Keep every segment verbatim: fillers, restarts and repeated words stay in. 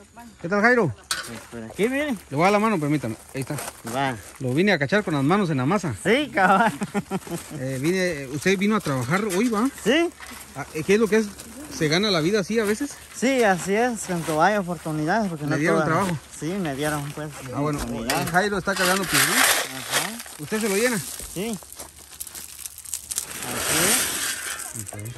¿Qué tal, Jairo? Pues por aquí, mire. Le voy a dar la mano, permítame. Ahí está. Va. Lo vine a cachar con las manos en la masa. Sí, cabal. Eh, vine, ¿usted vino a trabajar hoy, va? Sí. Ah, ¿Qué es lo que es? ¿Se gana la vida así a veces? Sí, así es. Cuando hay oportunidades. Porque ¿Le no dieron todas- trabajo? Sí, me dieron pues. Ah, bueno. oportunidades. El Jairo está cargando piedrín. Ajá. ¿Usted se lo llena? Sí. Así es. Okay.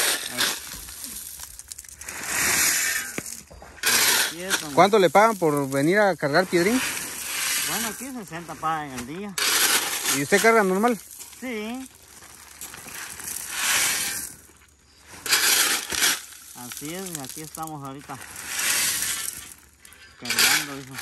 Así es, donde- ¿Cuánto le pagan por venir a cargar piedrín? Bueno, aquí sesenta pagan el día. ¿Y usted carga normal? Sí. Así es, y aquí estamos ahorita cargando, hijo.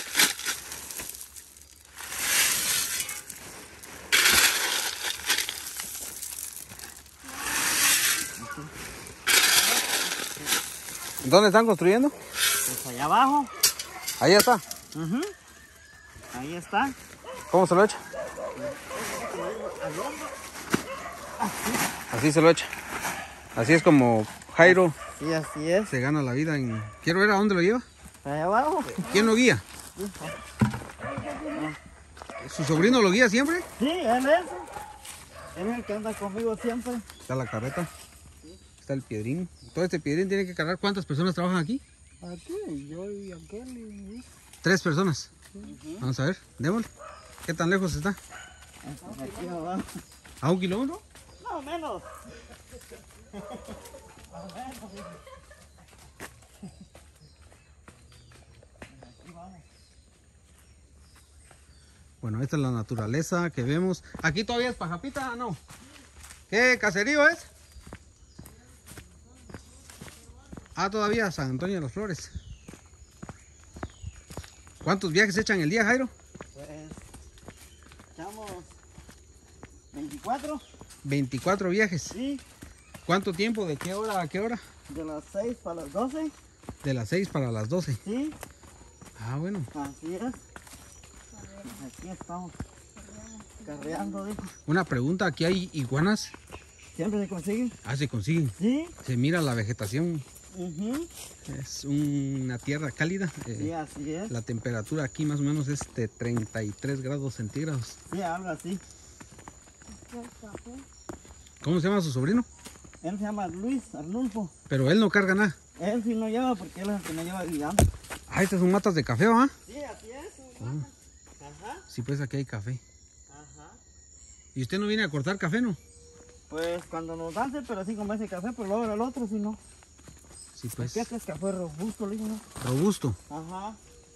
¿Dónde están construyendo? Pues allá abajo. Ahí está. Ujú. Ahí está. ¿Cómo se lo echa? Así se lo echa. Así es como Jairo Sí, así es. se gana la vida en... Quiero ver a dónde lo lleva. Allá abajo. ¿Quién lo guía? ¿Su sobrino lo guía siempre? Sí, él es. Él es el que anda conmigo siempre. Está la carreta. Está el piedrín. Todo este piedrín tiene que cargar. ¿Cuántas personas trabajan aquí? Aquí, yo y aquel y... Tres personas. Vamos a ver, démosle. ¿Qué tan lejos está? Aquí abajo. ¿A un kilómetro? No, menos. Bueno, esta es la naturaleza que vemos. Aquí todavía es Pajapita, ¿no? ¿Qué caserío es? Ah, todavía San Antonio de las Flores. ¿Cuántos viajes echan el día, Jairo? Pues echamos veinticuatro. veinticuatro viajes. Sí, ¿Cuánto tiempo? ¿De qué hora a qué hora? de las seis para las doce. De las seis para las doce. Sí, Ah, bueno. así es. Aquí estamos carreando, dijo. Una pregunta, ¿aquí hay iguanas? Siempre se consigue. Ah, se consiguen. Sí. Se mira la vegetación. Ujú. Es una tierra cálida. eh, Sí, así es. La temperatura aquí más o menos es de treinta y tres grados centígrados. Sí, habla así. ¿Cómo se llama su sobrino? Él se llama Luis Arnulfo. Pero él no carga nada. Él sí no lleva porque él es el que me lleva guiando. Ah, estas son matas de café, ¿va? Sí, así es. Oh, Ajá, sí, pues aquí hay café. ajá. ¿Y usted no viene a cortar café, no? Pues cuando nos dan, pero sí como ese café, pero luego el otro sí no. Sí, pues. Aquí este es café robusto, le digo, ¿no? Robusto. Ajá.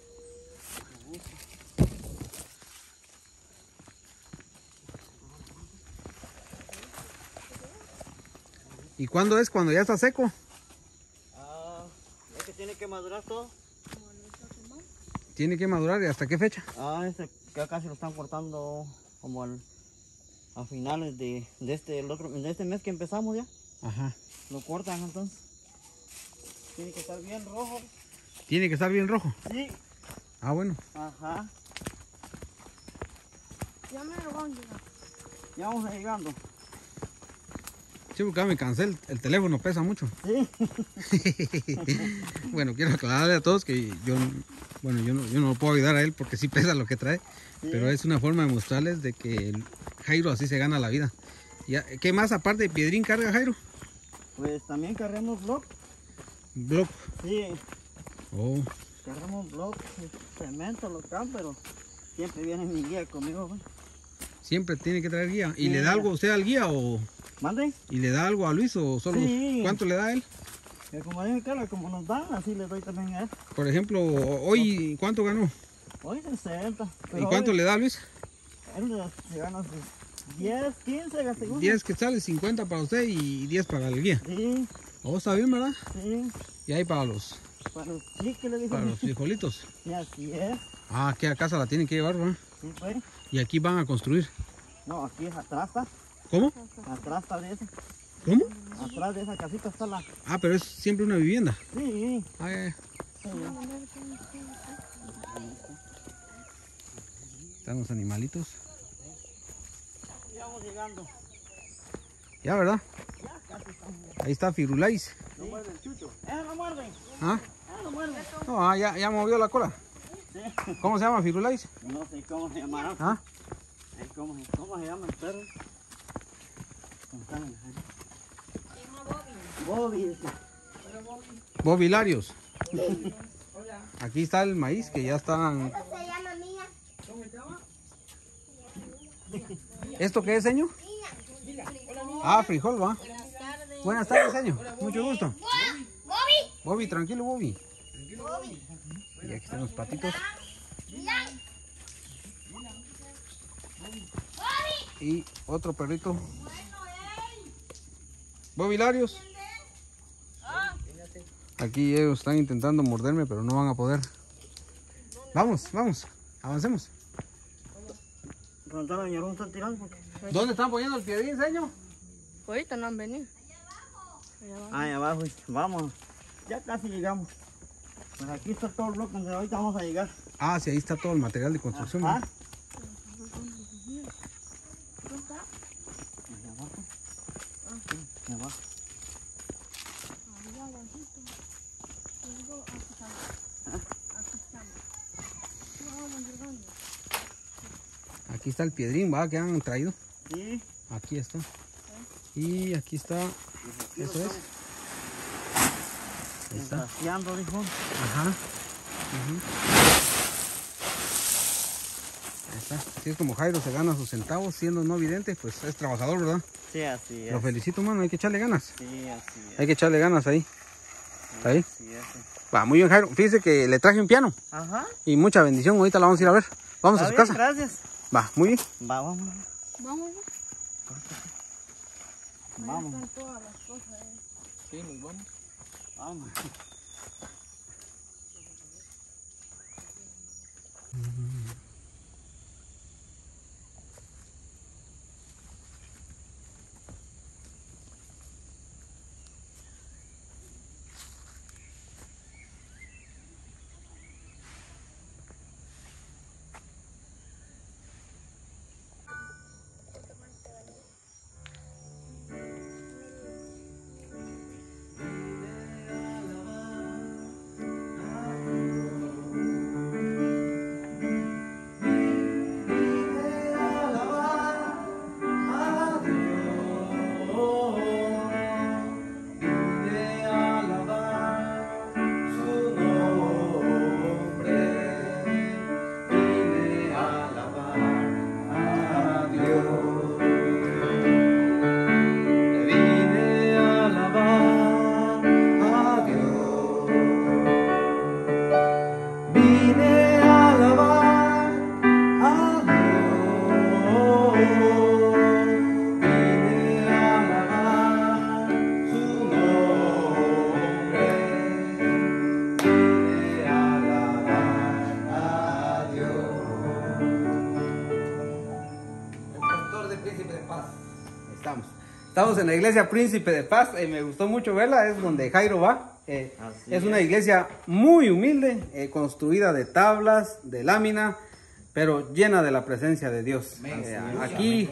¿Y cuándo es? Cuando ya está seco. Ah, es que tiene que madurar todo. Tiene que madurar. ¿Y hasta qué fecha? Ah, este ya casi lo están cortando como al, a finales de, de este el otro de este mes que empezamos ya. Ajá. Lo cortan entonces. Tiene que estar bien rojo. Tiene que estar bien rojo. Sí. Ah, bueno. Ajá. Ya me lo van a llegar. Ya vamos llegando. Sí, porque ya me cansé. El, el teléfono pesa mucho. Sí. Bueno, quiero aclararle a todos que yo, bueno, yo no, yo no lo puedo ayudar a él porque sí pesa lo que trae. Sí. Pero es una forma de mostrarles de que el Jairo así se gana la vida. Ya, ¿qué más aparte de piedrín carga Jairo? Pues también cargamos block. Block. Sí. Oh, Cargamos block, cemento, local, pero siempre viene mi guía conmigo, güey. siempre tiene que traer guía. ¿Y Sí. le da algo usted al guía o ¿Mande? y le da algo a Luis o solo? Sí. ¿Cuánto le da a él? Que como dice Carla, como nos dan, así le doy también a él. Por ejemplo, hoy ¿cuánto ganó? Hoy sesenta. ¿Y cuánto le da a Luis? Él se gana sus diez, quince, la segunda. diez que sale, cincuenta para usted y diez para el guía. Sí, Oh, está bien, ¿verdad? sí. Y ahí para los, Para los chiques le dijo. para los frijolitos. Y así es. Ah, aquí a casa la tienen que llevar, ¿verdad? Sí, pues. Y aquí van a construir. No, aquí es atrás, está. ¿Cómo? Atrás está de esa. ¿Cómo? Atrás de esa casita está la. Ah, pero es siempre una vivienda. Sí, Ah, ya, ya. sí. Están los animalitos. Ya vamos llegando. Ya, ¿verdad? Ya casi estamos. Ahí está Firulais. No muerde el chucho. Eh, no muerde. ¿Ah? No, ah, ya, ya movió la cola. Sí. ¿Cómo se llama, Firulais? No sé cómo se llamará. ¿Ah? ¿Cómo, ¿Cómo se llama el perro? Bobby. Bobby. Bobilarios. Aquí está el maíz que ya están. Se llama Mía. ¿Esto qué es, señor? Ah, frijol, va. Buenas tardes, señor. Mucho gusto. Bobby. Bobby, tranquilo, Bobby. Y aquí están los patitos. Y otro perrito. Bobilarios. Aquí ellos están intentando morderme, pero no van a poder. Vamos, vamos, avancemos. Preguntar a mi hermano, ¿está tirando? Porque... ¿Dónde están poniendo el piedín, señor? Ahorita no han venido. Ahí abajo, vamos. Ya casi llegamos. Pues aquí está todo el bloque donde ahorita vamos a llegar. Ah, sí, ahí está todo el material de construcción. Ah. ¿No? Ahí abajo. Ahí abajo. Aquí está el piedrín, va, que han traído. Sí. Aquí está. Y aquí está. Eso es. Ahí está. Vaciando, dijo. Ajá. Ujú. Ahí está. Así es como Jairo se gana sus centavos siendo no vidente, pues es trabajador, ¿verdad? Sí, así es. Lo felicito, mano, hay que echarle ganas. Sí, así es. Hay que echarle ganas ahí. Ahí. Sí, así. Va, muy bien, Jairo. Fíjese que le traje un piano Ajá. y mucha bendición. Ahorita la vamos a ir a ver. Vamos a su Está bien, casa. gracias. Va, muy bien. Va, vamos. Vamos. Vamos. Están todas las cosas. eh. Sí, nos vamos. Vamos. Estamos. Estamos en la iglesia Príncipe de Paz. Eh, me gustó mucho verla, es donde Jairo va. Eh, Así es una es. iglesia muy humilde, eh, construida de tablas, de lámina, pero llena de la presencia de Dios. Eh, aquí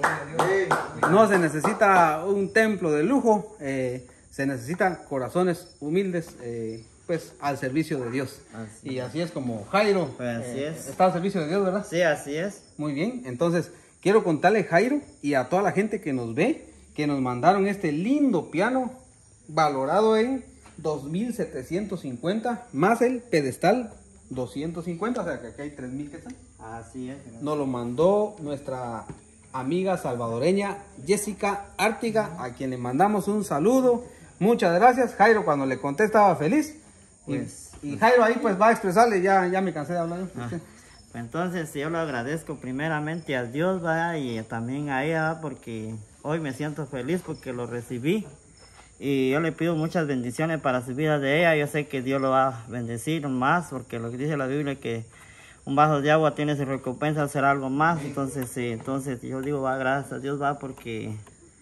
no se necesita un templo de lujo, eh, se necesitan corazones humildes, eh, pues al servicio de Dios. Así y así es como Jairo Pues así eh, es. está al servicio de Dios, ¿verdad? Sí, así es. Muy bien, entonces quiero contarle, Jairo, y a toda la gente que nos ve, que nos mandaron este lindo piano valorado en dos mil setecientos cincuenta más el pedestal doscientos cincuenta, o sea que aquí hay tres mil que están. Así es. Nos lo mandó nuestra amiga salvadoreña Jessica Ártiga, a quien le mandamos un saludo. Muchas gracias. Jairo, cuando le conté estaba feliz. Y, Pues, y Jairo ahí pues va a expresarle, ya, ya me cansé de hablar. Ah, entonces yo le agradezco primeramente a Dios, ¿verdad? Y también a ella, ¿verdad? Porque hoy me siento feliz porque lo recibí. Y yo le pido muchas bendiciones para su vida de ella. Yo sé que Dios lo va a bendecir más, porque lo que dice la Biblia es que un vaso de agua tiene su recompensa, hacer algo más. Entonces, sí, entonces yo digo, va, gracias a Dios, va, porque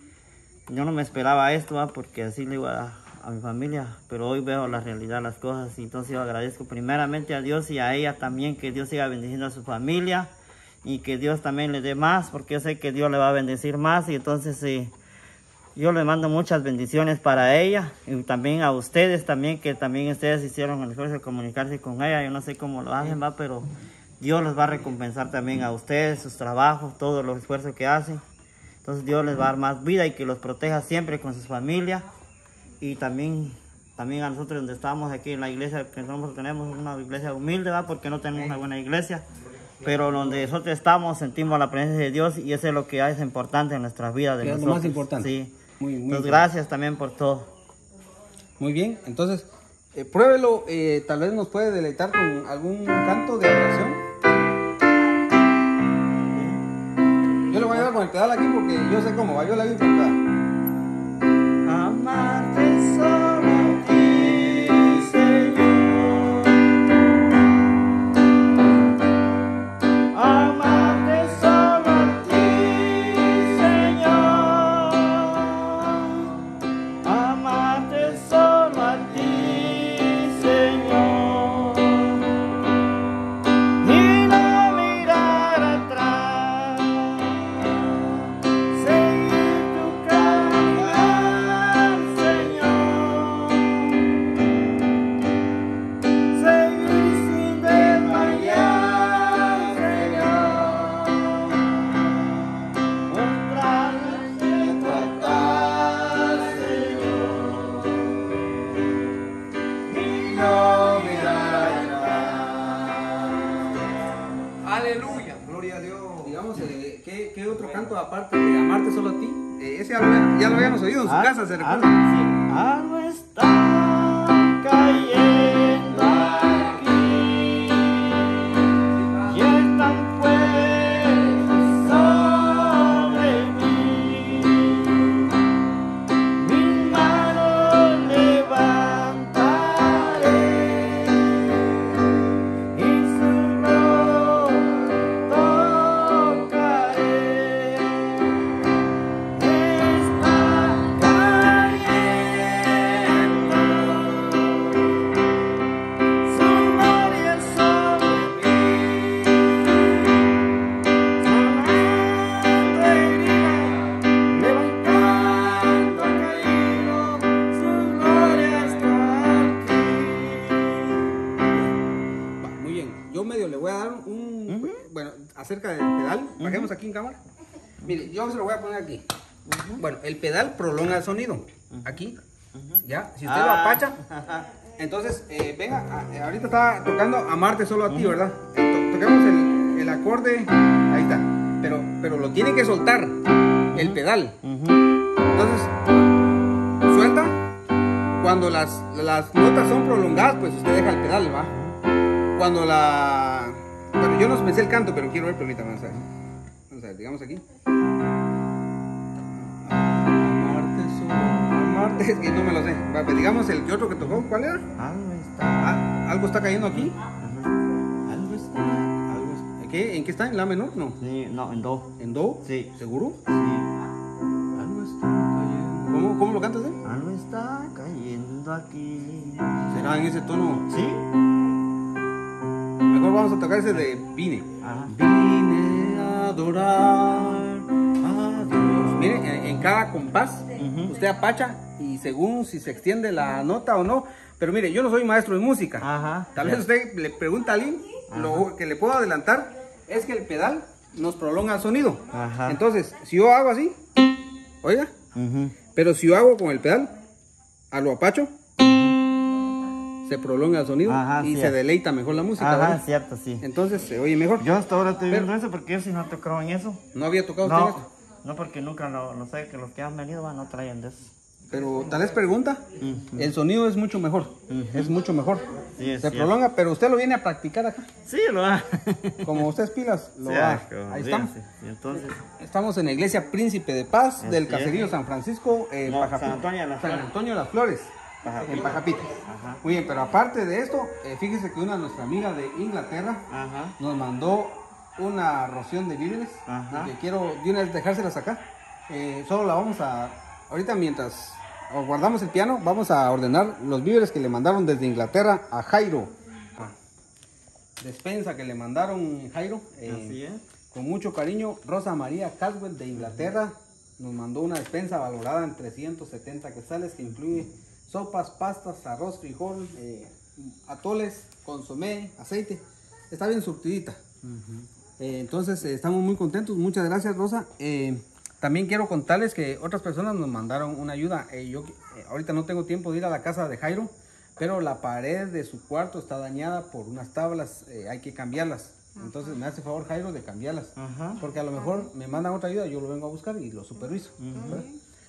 yo no me esperaba esto, va, porque así le digo a, a mi familia, pero hoy veo la realidad, las cosas, y entonces yo agradezco primeramente a Dios y a ella también, que Dios siga bendiciendo a su familia y que Dios también le dé más, porque yo sé que Dios le va a bendecir más. Y entonces, sí, yo les mando muchas bendiciones para ella y también a ustedes también, que también ustedes hicieron el esfuerzo de comunicarse con ella. Yo no sé cómo lo hacen, va, pero Dios les va a recompensar también a ustedes, sus trabajos, todos los esfuerzos que hacen. Entonces Dios les va a dar más vida y que los proteja siempre con sus familias. Y también, también a nosotros donde estamos aquí en la iglesia, que nosotros tenemos una iglesia humilde, ¿va? Porque no tenemos una buena iglesia. Pero donde nosotros estamos sentimos la presencia de Dios y eso es lo que es importante en nuestras vidas. De Que es lo nosotros. más importante. Sí. Muy, muy Entonces importante. gracias también por todo. Muy bien, entonces eh, pruébelo, eh, tal vez nos puede deleitar con algún canto de adoración. Yo le voy a dar con el pedal aquí porque yo sé cómo va, yo la vi por pedal. Amarte solo a ti, Señor. Amarte solo a ti, Señor. Amarte solo a ti, Señor. Y no mirar atrás. Seguir tu caminar, Señor. Seguir sin desmayar, Señor. Mostrarme tu altar, Señor. Y no mirar atrás. Aleluya, gloria a Dios. Digamos, eh, ¿qué, ¿qué otro canto aparte de Amarte solo a ti? Eh, ese ya lo, ya lo habíamos oído en su Ah, casa, ¿se recuerda? ah, sí. Algo está cayendo aquí y es tan fuerte sobre mí. Mis manos levantaré y su rostro tocaré. Está cayendo su gloria sobre mí, sanando heridas, levantando caído, su gloria está aquí. Va, muy bien, yo medio le voy a dar un, bueno, acerca del pedal, bajemos aquí en cámara. Mire, yo se lo voy a poner aquí. Bueno, el pedal prolonga el sonido, aquí, ya, si usted lo Ah. apacha, entonces, eh, venga, a- ahorita está tocando Amarte solo a ti, ¿verdad? Eh, to- toquemos el, el acorde, ahí está, pero, pero lo tiene que soltar, el pedal. Entonces, suelta, cuando las, las notas son prolongadas, pues usted deja el pedal, ¿va? Cuando la... Bueno, yo no me sé el canto, pero quiero ver, pero ahorita vamos a ver. Vamos a ver, digamos aquí. Amarte solo, amarte, es que no me lo sé. Va, pues digamos el otro que tocó, ¿cuál era? Algo está. Ah, ¿algo está cayendo aquí? Algo está. ¿Algo es- ¿Qué? ¿En qué está? ¿En la menor? No. Sí, no, en do. ¿En do? Sí. ¿Seguro? Sí. Algo está cayendo. ¿Cómo, cómo lo cantas, eh? Algo está cayendo aquí. ¿Será en ese tono? ¿Sí? Mejor vamos a tocar ese de Vine. Ajá. Vine a adorar a Dios. Mire, en, en cada compás Ujú. usted apacha y según si se extiende la nota o no. Pero mire, yo no soy maestro de música. Ajá. Tal vez usted le pregunta a alguien, lo que le puedo adelantar es que el pedal nos prolonga el sonido. Ajá. Entonces, si yo hago así, oiga, Ujú. pero si yo hago con el pedal, a lo apacho, se prolonga el sonido Ajá, y sí. se deleita mejor la música. Ajá, ¿verdad? cierto, sí. Entonces se oye mejor. Yo hasta ahora estoy Pero- viendo eso porque yo sí no he tocado en eso. ¿No había tocado usted No, esto? no porque nunca lo, lo sé, que los que han venido van no traen de eso. Pero tal vez pregunta, Ujú. el sonido es mucho mejor, es mucho mejor. Sí, es se cierto. prolonga, pero usted lo viene a practicar acá. Sí, lo va. Como usted es pilas, lo Sí, va. ah, como Ahí sí, estamos. sí. Y entonces, Estamos en la iglesia Príncipe de Paz Así del es. caserío San Francisco, eh, No, Pajapita. San Antonio de las San Flores. Antonio de las Flores, Pajapita. en Pajapitas. Ajá. Muy bien, pero aparte de esto, eh, fíjese que una de nuestras amigas de Inglaterra ajá. nos mandó una ración de víveres Ajá. y que quiero de una vez dejárselas acá. Eh, solo la vamos a, ahorita mientras o guardamos el piano, vamos a ordenar los víveres que le mandaron desde Inglaterra a Jairo. Ah, despensa que le mandaron Jairo. eh, Así es. Con mucho cariño, Rosa María Caswell de Inglaterra. nos mandó una despensa valorada en trescientos setenta quetzales que incluye sopas, pastas, arroz, frijol, eh, atoles, consomé, aceite. Está bien surtidita. Uh-huh. eh, entonces eh, estamos muy contentos. Muchas gracias, Rosa. Eh, también quiero contarles que otras personas nos mandaron una ayuda. Eh, yo eh, ahorita no tengo tiempo de ir a la casa de Jairo, pero la pared de su cuarto está dañada por unas tablas. Eh, hay que cambiarlas. Entonces me hace favor Jairo de cambiarlas. Ajá. Porque a lo mejor me mandan otra ayuda, yo lo vengo a buscar y lo superviso. Uh-huh.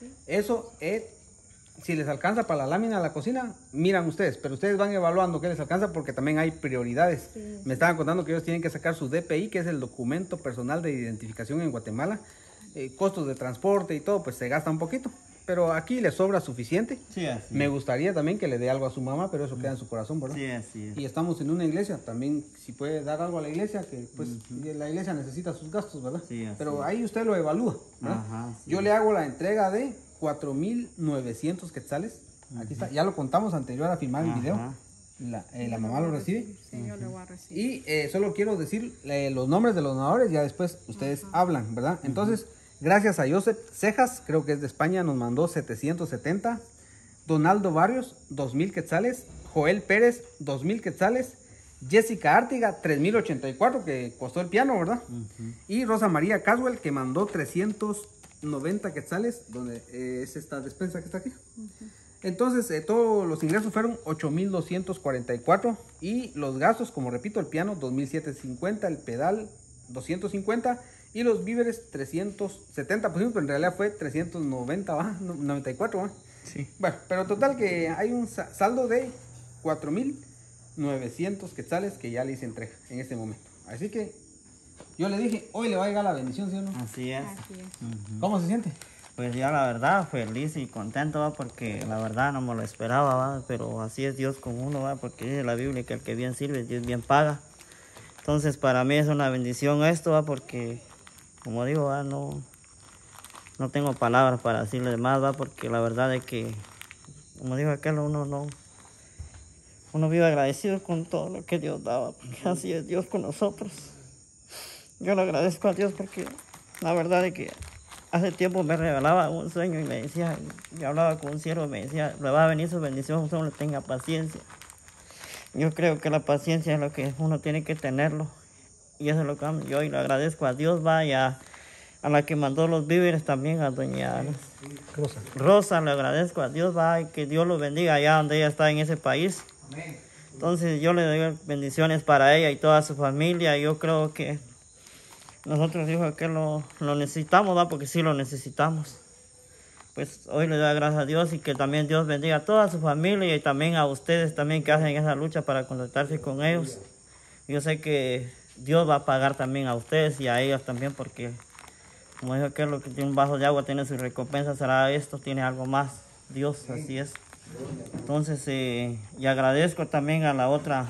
Eso es, si les alcanza para la lámina de la cocina, miran ustedes, pero ustedes van evaluando qué les alcanza porque también hay prioridades. Sí, me estaban contando que ellos tienen que sacar su D P I, que es el documento personal de identificación en Guatemala. Eh, costos de transporte y todo, pues se gasta un poquito. Pero aquí le sobra suficiente. Sí, así. Me gustaría también que le dé algo a su mamá, pero eso queda en su corazón, ¿verdad? Sí, así es. Y estamos en una iglesia, también si puede dar algo a la iglesia, que pues uh-huh. la iglesia necesita sus gastos, ¿verdad? Sí, así. Pero ahí usted lo evalúa, ¿verdad? Ajá, sí. Yo le hago la entrega de cuatro mil novecientos quetzales. Uh-huh. Aquí está, ya lo contamos anterior a filmar el video. La, eh, la mamá lo recibe. Sí, yo le voy a recibir. Y eh, solo quiero decir eh, los nombres de los donadores, ya después ustedes uh-huh. hablan, ¿verdad? Entonces... Uh-huh. Gracias a Joseph Cejas, creo que es de España, nos mandó setecientos setenta. Donaldo Barrios, dos mil quetzales. Joel Pérez, dos mil quetzales. Jessica Ártiga, tres mil ochenta y cuatro, que costó el piano, ¿verdad? Uh-huh. Y Rosa María Caswell, que mandó trescientos noventa quetzales, donde eh, es esta despensa que está aquí. Uh-huh. Entonces, eh, todos los ingresos fueron ocho mil doscientos cuarenta y cuatro. Y los gastos, como repito, el piano, dos mil setecientos cincuenta. El pedal, doscientos cincuenta. Y los víveres trescientos setenta, pues, pero en realidad fue trescientos noventa, ¿va? noventa y cuatro, ¿va? Sí. Bueno, pero total que hay un saldo de cuatro mil novecientos quetzales que ya le hice entrega en este momento. Así que yo le dije, hoy le va a llegar la bendición, ¿sí o no? Así es. Así es. Uh-huh. ¿Cómo se siente? Pues ya la verdad, feliz y contento, ¿va? Porque la verdad no me lo esperaba, ¿va? Pero así es Dios con uno, ¿va? Porque dice la Biblia que el que bien sirve, Dios bien paga. Entonces para mí es una bendición esto, ¿va? Porque... Como digo, ¿va? no, no tengo palabras para decirle más, ¿va? Porque la verdad es que, como dijo aquel, uno no, uno vive agradecido con todo lo que Dios daba, porque así es Dios con nosotros. Yo le agradezco a Dios porque la verdad es que hace tiempo me regalaba un sueño y me decía, yo hablaba con un siervo y me decía, le va a venir su bendición, solo tenga paciencia. Yo creo que la paciencia es lo que uno tiene que tenerlo. Y eso es lo que yo hoy le agradezco a Dios, vaya, a la que mandó los víveres también, a doña Rosa. Rosa, le agradezco a Dios, va, y que Dios lo bendiga allá donde ella está en ese país. Amén. Entonces yo le doy bendiciones para ella y toda su familia. Yo creo que nosotros, dijo que lo, lo necesitamos, va, porque sí lo necesitamos. Pues hoy le doy gracias a Dios y que también Dios bendiga a toda su familia y también a ustedes también que hacen esa lucha para contactarse con ellos. Yo sé que Dios va a pagar también a ustedes y a ellos también, porque como dijo que lo que tiene un vaso de agua tiene su recompensa, será esto, tiene algo más. Dios, así es. Entonces, eh, y agradezco también a la otra,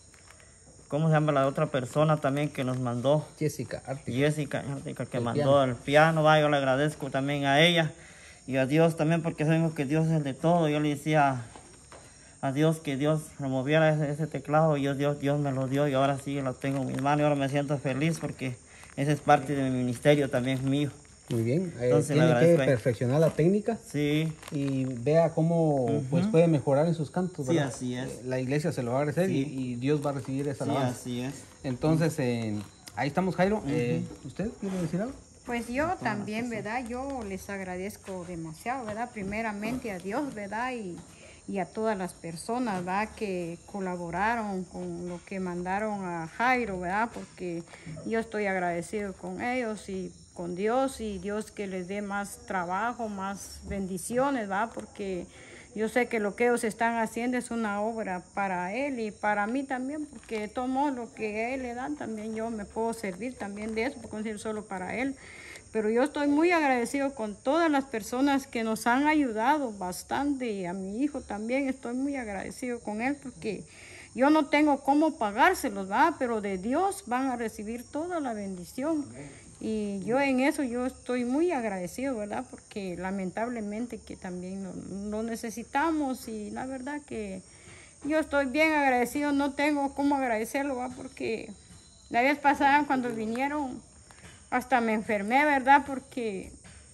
¿cómo se llama la otra persona también que nos mandó? Jessica Ártica. Jessica Ártica, que el mandó piano. el piano, va, yo le agradezco también a ella y a Dios también, porque sabemos que Dios es de todo. Yo le decía a Dios que Dios removiera ese, ese teclado y Dios, Dios, Dios me lo dio y ahora sí lo tengo en mis manos y ahora me siento feliz porque esa es parte de mi ministerio también mío. Muy bien, eh, Entonces, tiene que perfeccionar la técnica, sí, y vea cómo uh-huh. pues puede mejorar en sus cantos, ¿verdad? Sí, así es. La iglesia se lo va a agradecer, sí. y, y Dios va a recibir esa alabanza. Sí, así es. Entonces, eh, ahí estamos, Jairo. Uh-huh. eh, ¿Usted quiere decir algo? Pues yo también, ¿verdad? Yo les agradezco demasiado, ¿verdad? Primeramente a Dios, ¿verdad? Y y a todas las personas, ¿verdad?, que colaboraron con lo que mandaron a Jairo, ¿verdad?, porque yo estoy agradecido con ellos y con Dios, y Dios que les dé más trabajo, más bendiciones, ¿verdad?, porque yo sé que lo que ellos están haciendo es una obra para Él y para mí también, porque de todo modo lo que a Él le dan también yo me puedo servir también de eso, porque no es solo para Él. Pero yo estoy muy agradecido con todas las personas que nos han ayudado bastante, y a mi hijo también estoy muy agradecido con él, porque yo no tengo cómo pagárselos, ¿verdad? Pero de Dios van a recibir toda la bendición. Y yo en eso yo estoy muy agradecido, ¿verdad? Porque lamentablemente que también lo, lo necesitamos, y la verdad que yo estoy bien agradecido, no tengo cómo agradecerlo, ¿verdad? Porque la vez pasada cuando vinieron hasta me enfermé, ¿verdad? Porque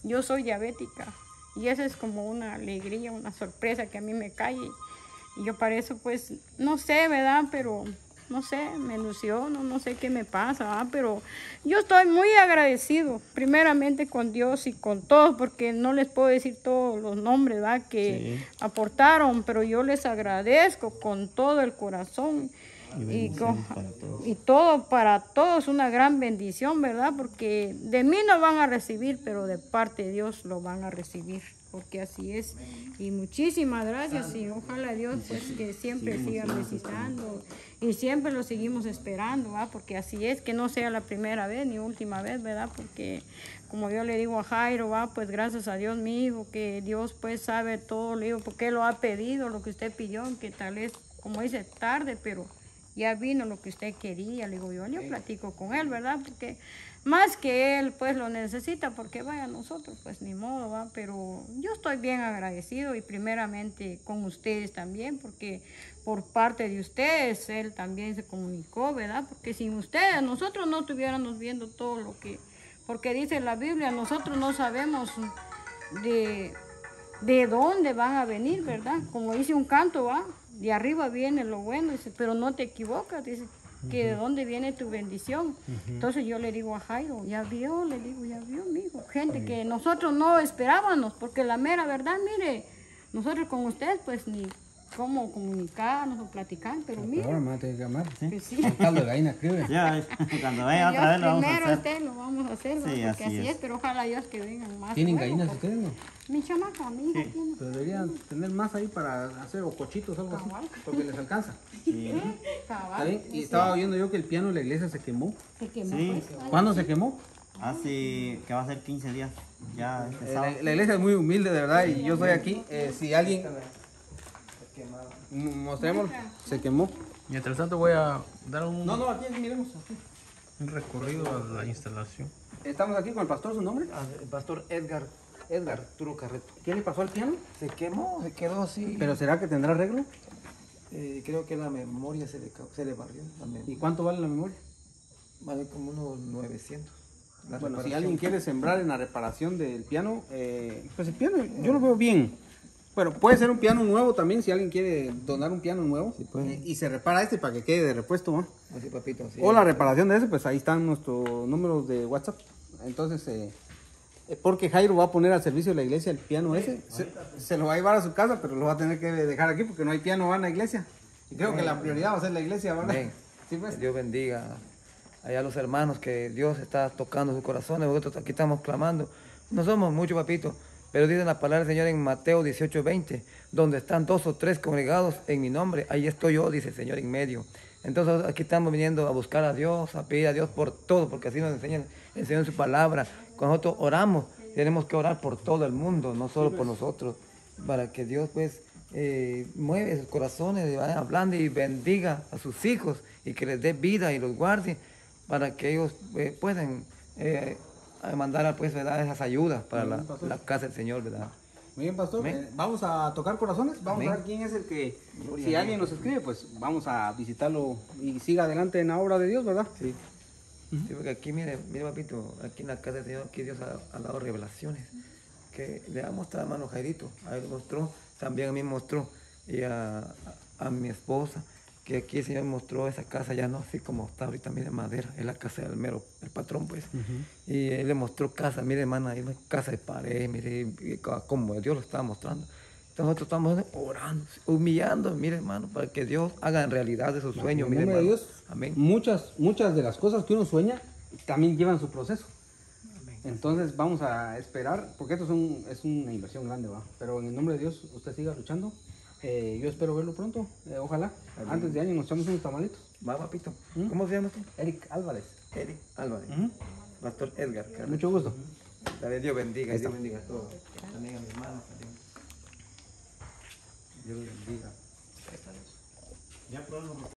yo soy diabética y eso es como una alegría, una sorpresa que a mí me cae. Y yo para eso pues, no sé, ¿verdad? Pero no sé, me ilusiono, no sé qué me pasa, ¿verdad? Pero yo estoy muy agradecido, primeramente con Dios y con todos, porque no les puedo decir todos los nombres, ¿verdad? Que sí aportaron, pero yo les agradezco con todo el corazón. Y, y, con, y todo para todos una gran bendición, ¿verdad? Porque de mí no van a recibir, pero de parte de Dios lo van a recibir, porque así es. Y muchísimas gracias y ojalá Dios pues que siempre siga visitando y siempre lo seguimos esperando, ¿verdad? Porque así es, que no sea la primera vez ni última vez, ¿verdad? Porque como yo le digo a Jairo, ¿va? Pues gracias a Dios, mi hijo, que Dios pues sabe todo, le digo, porque Él lo ha pedido, lo que usted pidió, que tal vez, como dice, tarde, pero ya vino lo que usted quería. Le digo, yo le platico con él, ¿verdad? Porque más que él, pues lo necesita, porque vaya, nosotros, pues ni modo, ¿va? Pero yo estoy bien agradecido y primeramente con ustedes también, porque por parte de ustedes, él también se comunicó, ¿verdad? Porque sin ustedes, nosotros no estuviéramos viendo todo lo que, porque dice la Biblia, nosotros no sabemos de, de dónde van a venir, ¿verdad? Como dice un canto, ¿va? De arriba viene lo bueno, dice, pero no te equivocas, dice, que de dónde viene tu bendición. Uh-huh. Entonces yo le digo a Jairo, ya vio, le digo, ya vio, mijo, gente que nosotros no esperábamos, porque la mera verdad, mire, nosotros con ustedes, pues ni cómo comunicarnos o platicar, pero mire. Ahora me va a tener que llamar. Sí. Sí. Un caldo de gallina, escribe. Ya, cuando venga otra vez lo vamos a hacer. Primero usted lo vamos a hacer, sí, porque así, así es. es, pero ojalá Dios que vengan más. ¿Tienen gallinas ustedes, no? Mi chamaca, mi hija sí. tiene. Pero deberían tener más ahí para hacer o cochitos o algo Cabal. Así, porque les alcanza. Sí. ¿Está bien? Y estaba oyendo yo que el piano de la iglesia se quemó. Se quemó. Sí. Pues. ¿Cuándo se quemó? Hace, que va a ser quince días. Ya este eh, la, la iglesia es muy humilde, de verdad, y yo estoy aquí. Eh, si alguien... Mostremos, se quemó. Mientras tanto voy a dar un, no, no, aquí, aquí miremos. Aquí. un recorrido a la instalación. Estamos aquí con el pastor, ¿su nombre? El pastor Edgar, Edgar Turo Carreto. ¿Qué le pasó al piano? Se quemó, se quedó así. ¿Pero será que tendrá arreglo? Eh, creo que la memoria se le, se le barrió. ¿Y cuánto vale la memoria? Vale como unos novecientos. La bueno, reparación. si alguien quiere sembrar en la reparación del piano, eh, pues el piano yo lo veo bien. Bueno, puede ser un piano nuevo también, si alguien quiere donar un piano nuevo. Sí, puede. Eh, y se repara este para que quede de repuesto, ¿no? Así, papito, así. O la reparación de ese, pues ahí están nuestros números de WhatsApp. Entonces, eh, porque Jairo va a poner al servicio de la iglesia el piano ese, se, se lo va a llevar a su casa, pero lo va a tener que dejar aquí porque no hay piano en la iglesia. Y creo que la prioridad va a ser la iglesia, ¿verdad? Amén. Sí, pues. Que Dios bendiga allá a los hermanos, que Dios está tocando sus corazones. Nosotros aquí estamos clamando. No somos muchos, papito, pero dice la palabra del Señor en Mateo dieciocho veinte, donde están dos o tres congregados en mi nombre, ahí estoy yo, dice el Señor en medio. Entonces aquí estamos viniendo a buscar a Dios, a pedir a Dios por todo, porque así nos enseña el Señor en su palabra. Cuando nosotros oramos, tenemos que orar por todo el mundo, no solo por nosotros, para que Dios pues eh, mueve sus corazones, vaya hablando y bendiga a sus hijos y que les dé vida y los guarde, para que ellos eh, puedan eh, mandar pues, ¿verdad? Esas ayudas para la, la casa del Señor, ¿verdad? Muy bien, pastor. Eh, vamos a tocar corazones. Vamos Amén. A ver quién es el que, Gloria si alguien nos escribe, pues vamos a visitarlo y siga adelante en la obra de Dios, ¿verdad? Sí. Uh-huh. Sí, porque aquí, mire, mire, papito, aquí en la casa del Señor, aquí Dios ha, ha dado revelaciones. Que le ha mostrado a hermano Jairito, a él mostró, también a mí mostró, y a, a, a mi esposa, que aquí el Señor mostró esa casa ya no así como está ahorita, mire, madera, es la casa del mero, el patrón, pues. Uh-huh. Y él le mostró casa, mire, hermana, hay una casa de pared, mire, como Dios lo estaba mostrando. Entonces nosotros estamos orando, humillando, mire, hermano, para que Dios haga en realidad esos sueños, mire, hermano. Dios, amén. Muchas, muchas de las cosas que uno sueña también llevan su proceso. Amén. Entonces vamos a esperar, porque esto es, un, es una inversión grande, ¿va? Pero en el nombre de Dios, usted siga luchando. Eh, yo espero verlo pronto, eh, ojalá. Amén. Antes de año nos echamos unos tamalitos. Va, papito. ¿Mm? ¿Cómo se llama tú? Eric Álvarez. Eric Álvarez. ¿Mm? Pastor Edgar. Carlos. Mucho gusto. Uh-huh. Dios bendiga, Dios bendiga a todos. También a mis hermanos. Dios bendiga. Ya pronto.